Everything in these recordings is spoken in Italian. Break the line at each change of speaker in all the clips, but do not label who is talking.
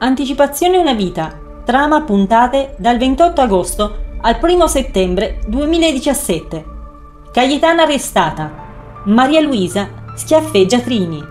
Anticipazione una vita, trama puntate dal 28 agosto al 1 settembre 2017. Cayetana arrestata. Maria Luisa schiaffeggia Trini.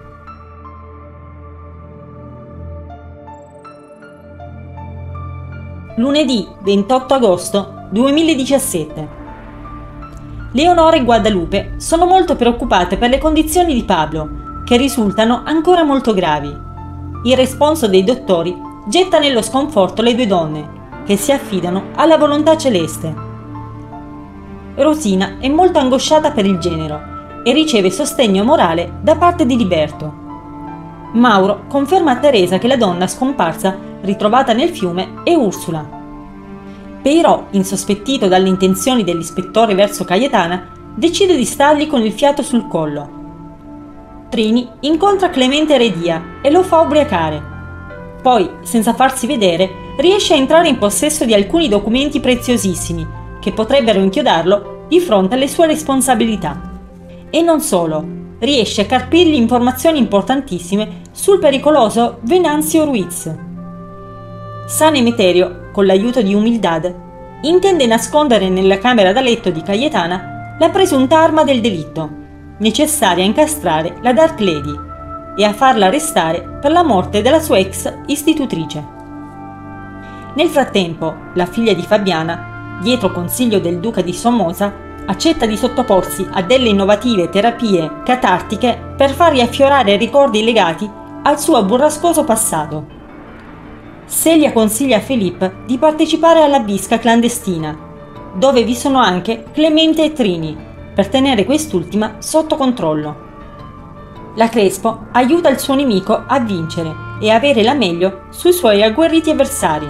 Lunedì 28 agosto 2017. Leonora e Guadalupe sono molto preoccupate per le condizioni di Pablo, che risultano ancora molto gravi. Il responso dei dottori getta nello sconforto le due donne, che si affidano alla volontà celeste. Rosina è molto angosciata per il genero e riceve sostegno morale da parte di Liberto. Mauro conferma a Teresa che la donna scomparsa, ritrovata nel fiume, è Ursula. Peirò, insospettito dalle intenzioni dell'ispettore verso Cayetana, decide di stargli con il fiato sul collo. Trini incontra Clemente Heredia e lo fa ubriacare. Poi, senza farsi vedere, riesce a entrare in possesso di alcuni documenti preziosissimi che potrebbero inchiodarlo di fronte alle sue responsabilità. E non solo, riesce a carpirgli informazioni importantissime sul pericoloso Venanzio Ruiz. San Emeterio, con l'aiuto di Humildad, intende nascondere nella camera da letto di Cayetana la presunta arma del delitto, necessaria a incastrare la Dark Lady e a farla arrestare per la morte della sua ex istitutrice. Nel frattempo, la figlia di Fabiana, dietro consiglio del duca di Somoza, accetta di sottoporsi a delle innovative terapie catartiche per far riaffiorare ricordi legati al suo burrascoso passato. Celia consiglia a Philippe di partecipare alla bisca clandestina, dove vi sono anche Clemente e Trini, per tenere quest'ultima sotto controllo. La Crespo aiuta il suo nemico a vincere e avere la meglio sui suoi agguerriti avversari.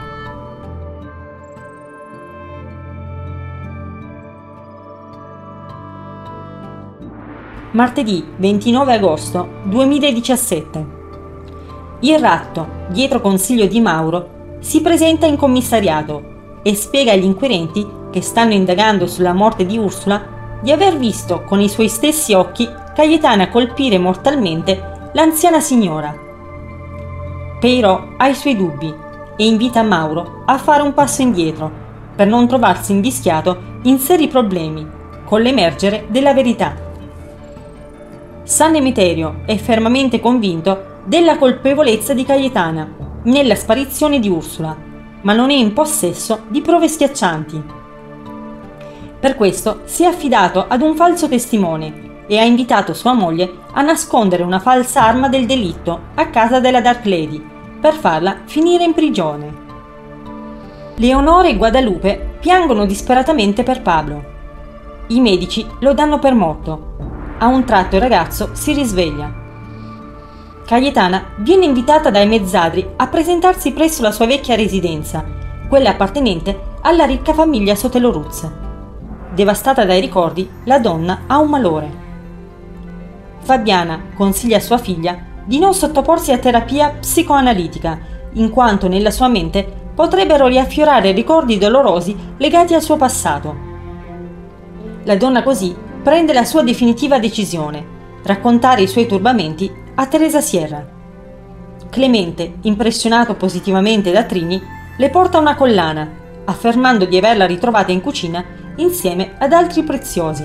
Martedì 29 agosto 2017. Il ratto, dietro consiglio di Mauro, si presenta in commissariato e spiega agli inquirenti che stanno indagando sulla morte di Ursula di aver visto con i suoi stessi occhi Cayetana colpire mortalmente l'anziana signora. Peirò ha i suoi dubbi e invita Mauro a fare un passo indietro per non trovarsi invischiato in seri problemi con l'emergere della verità. San Emeterio è fermamente convinto della colpevolezza di Cayetana nella sparizione di Ursula, ma non è in possesso di prove schiaccianti. Per questo si è affidato ad un falso testimone e ha invitato sua moglie a nascondere una falsa arma del delitto a casa della Dark Lady per farla finire in prigione. Leonora e Guadalupe piangono disperatamente per Pablo. I medici lo danno per morto. A un tratto il ragazzo si risveglia. Cayetana viene invitata dai mezzadri a presentarsi presso la sua vecchia residenza, quella appartenente alla ricca famiglia Soteloruz. Devastata dai ricordi, la donna ha un malore. Fabiana consiglia a sua figlia di non sottoporsi a terapia psicoanalitica, in quanto nella sua mente potrebbero riaffiorare ricordi dolorosi legati al suo passato. La donna così prende la sua definitiva decisione: raccontare i suoi turbamenti a Teresa Sierra. Clemente, impressionato positivamente da Trini, le porta una collana, affermando di averla ritrovata in cucina insieme ad altri preziosi.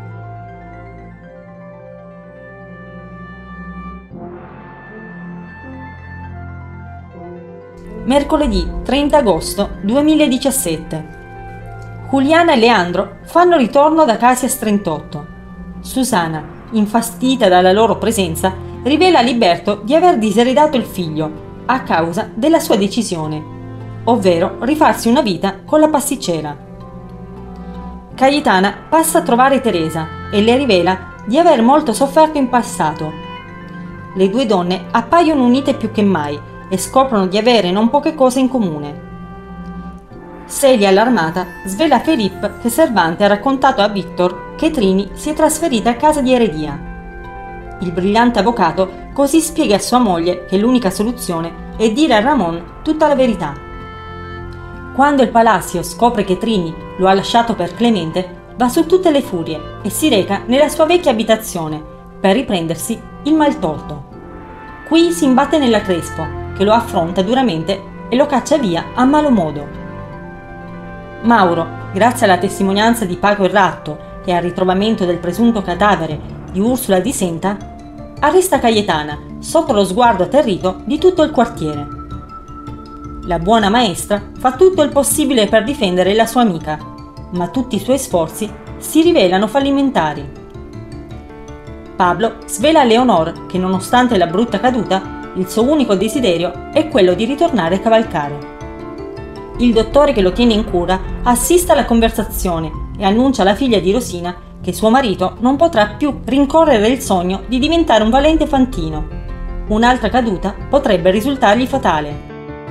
Mercoledì 30 agosto 2017. Juliana e Leandro fanno ritorno da Casias 38. Susana, infastidita dalla loro presenza, rivela a Liberto di aver diseredato il figlio a causa della sua decisione, ovvero rifarsi una vita con la pasticcera. Cayetana passa a trovare Teresa e le rivela di aver molto sofferto in passato. Le due donne appaiono unite più che mai e scoprono di avere non poche cose in comune. Celia, allarmata, svela a Philippe che Cervante ha raccontato a Victor che Trini si è trasferita a casa di Heredia. Il brillante avvocato così spiega a sua moglie che l'unica soluzione è dire a Ramon tutta la verità. Quando il Palacio scopre che Trini lo ha lasciato per Clemente, va su tutte le furie e si reca nella sua vecchia abitazione per riprendersi il maltolto. Qui si imbatte nella Crespo, che che lo affronta duramente e lo caccia via a malo modo. Mauro, grazie alla testimonianza di Paco il Ratto e al ritrovamento del presunto cadavere di Ursula di Senta, arresta Cayetana sotto lo sguardo atterrito di tutto il quartiere. La buona maestra fa tutto il possibile per difendere la sua amica, ma tutti i suoi sforzi si rivelano fallimentari. Pablo svela a Leonor che, nonostante la brutta caduta, il suo unico desiderio è quello di ritornare a cavalcare. Il dottore che lo tiene in cura assiste alla conversazione e annuncia alla figlia di Rosina che suo marito non potrà più rincorrere il sogno di diventare un valente fantino. Un'altra caduta potrebbe risultargli fatale.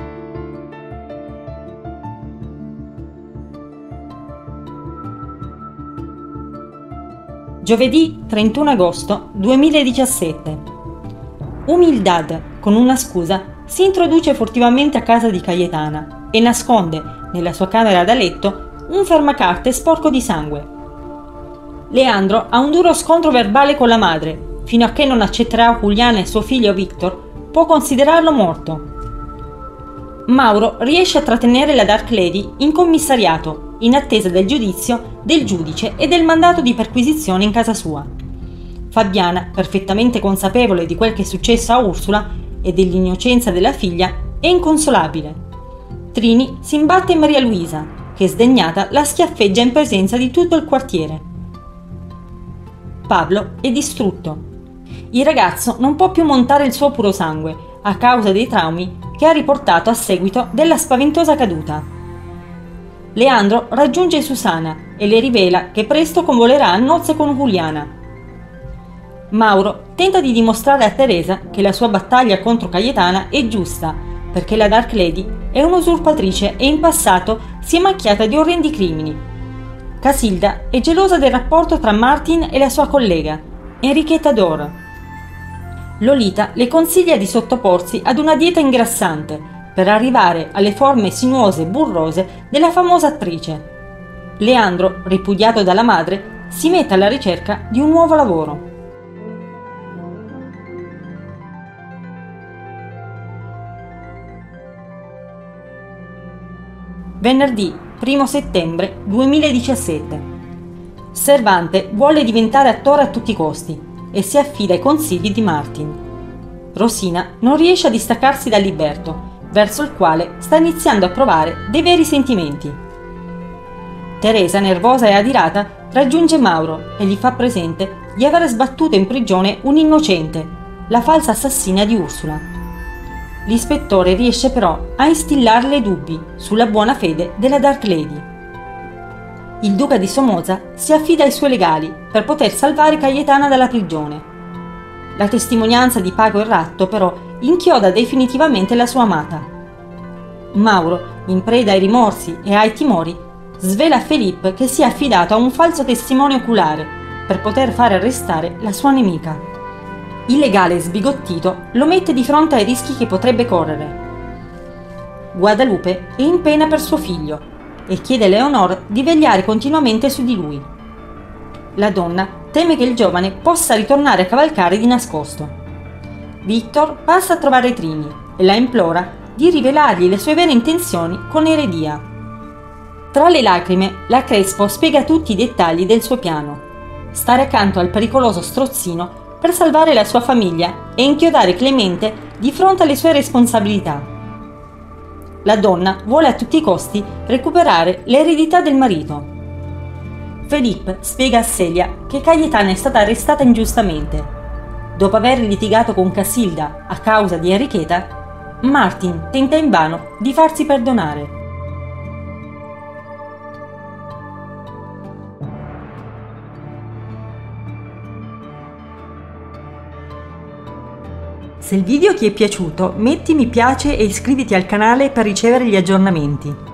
Giovedì 31 agosto 2017. Humildad, con una scusa, si introduce furtivamente a casa di Cayetana e nasconde nella sua camera da letto un fermacarte sporco di sangue. Leandro ha un duro scontro verbale con la madre, fino a che non accetterà Juliana e suo figlio Victor, può considerarlo morto. Mauro riesce a trattenere la Dark Lady in commissariato, in attesa del giudizio del giudice e del mandato di perquisizione in casa sua. Fabiana, perfettamente consapevole di quel che è successo a Ursula e dell'innocenza della figlia, è inconsolabile. Trini si imbatte in Maria Luisa, che sdegnata la schiaffeggia in presenza di tutto il quartiere. Pablo è distrutto. Il ragazzo non può più montare il suo puro sangue a causa dei traumi che ha riportato a seguito della spaventosa caduta. Leandro raggiunge Susana e le rivela che presto convolerà a nozze con Juliana. Mauro tenta di dimostrare a Teresa che la sua battaglia contro Cayetana è giusta, perché la Dark Lady è un'usurpatrice e in passato si è macchiata di orrendi crimini. Casilda è gelosa del rapporto tra Martin e la sua collega, Enrichetta Dora. Lolita le consiglia di sottoporsi ad una dieta ingrassante per arrivare alle forme sinuose e burrose della famosa attrice. Leandro, ripudiato dalla madre, si mette alla ricerca di un nuovo lavoro. Venerdì 1 settembre 2017. Servante vuole diventare attore a tutti i costi e si affida ai consigli di Martin. Rosina non riesce a distaccarsi da Liberto, verso il quale sta iniziando a provare dei veri sentimenti. Teresa, nervosa e adirata, raggiunge Mauro e gli fa presente di aver sbattuto in prigione un innocente, la falsa assassina di Ursula. L'ispettore riesce però a instillarle dubbi sulla buona fede della Dark Lady. Il duca di Somoza si affida ai suoi legali per poter salvare Cayetana dalla prigione. La testimonianza di Paco il Ratto però inchioda definitivamente la sua amata. Mauro, in preda ai rimorsi e ai timori, svela a Philippe che si è affidato a un falso testimone oculare per poter fare arrestare la sua nemica. Il legale sbigottito lo mette di fronte ai rischi che potrebbe correre. Guadalupe è in pena per suo figlio e chiede a Leonor di vegliare continuamente su di lui. La donna teme che il giovane possa ritornare a cavalcare di nascosto. Victor passa a trovare Trini e la implora di rivelargli le sue vere intenzioni con eredia. Tra le lacrime, la Crespo spiega tutti i dettagli del suo piano: stare accanto al pericoloso strozzino per salvare la sua famiglia e inchiodare Clemente di fronte alle sue responsabilità. La donna vuole a tutti i costi recuperare l'eredità del marito. Philippe spiega a Celia che Cayetana è stata arrestata ingiustamente. Dopo aver litigato con Casilda a causa di Enricheta, Martin tenta invano di farsi perdonare. Se il video ti è piaciuto, metti mi piace e iscriviti al canale per ricevere gli aggiornamenti.